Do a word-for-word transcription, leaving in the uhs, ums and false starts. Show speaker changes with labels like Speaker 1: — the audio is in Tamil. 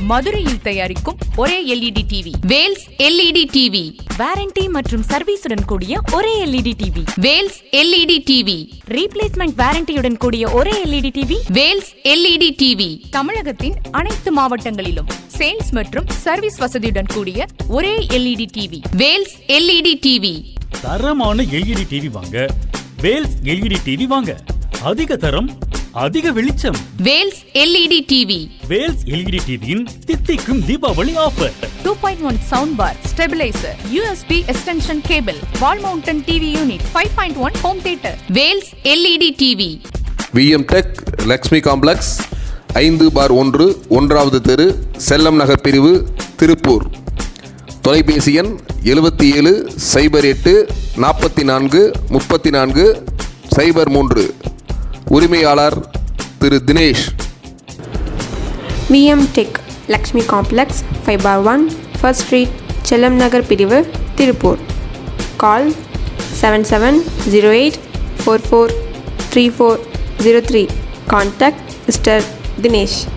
Speaker 1: மதுரையில் தயாரிக்கும் ஒரே LED TV Vels LED TV. Warranty மற்றும் சர்வீஸுடன் கூடிய ஒரே LED TV Vels LED TV. Replacement வாரண்டியுடன் கூடிய ஒரே LED TV Vels LED TV. தமிழகத்தின் அனைத்து மாவட்டங்களிலும் சேல்ஸ் மற்றும் சர்வீஸ் வசதியுடன் கூடிய ஒரே LED TV Vels LED TV.
Speaker 2: தரமான எல்இடி டிவி வாங்க வேல்ஸ் எல்இடி டிவி வாங்க. அதிக தரம், அதிக வெளிச்சம். Vels LED TV. Vels LED டிவியின் தித்திக்கும் Deepavali offer.
Speaker 1: Two point one sound bar, stabiliser, USB extension cable, wall mounted TV unit, five point one home theatre. Vels LED TV.
Speaker 3: VM tech Lakshmi complex ஐந்து பார் ஒன்று ஒன்றாவது தெரு, செல்லம் நகர் பிரிவு, திருப்பூர். தொலைபேசி எண் எழுபத்தி ஏழு சைபர் எட்டு நாற்பத்தி நான்கு முப்பத்தி நான்கு சைபர் மூன்று. உரிமையாளர் திரு Dinesh.
Speaker 4: VM tech Lakshmi complex five bar one first street, Chellam Nagar பிரிவு, Tiruppur. Call seven seven zero eight four four three four zero three. Contact mister Dinesh.